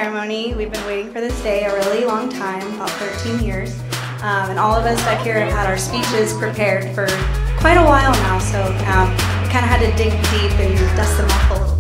ceremony. We've been waiting for this day a really long time, about 13 years. And all of us back here have had our speeches prepared for quite a while now, so we kind of had to dig deep and dust them off a little bit.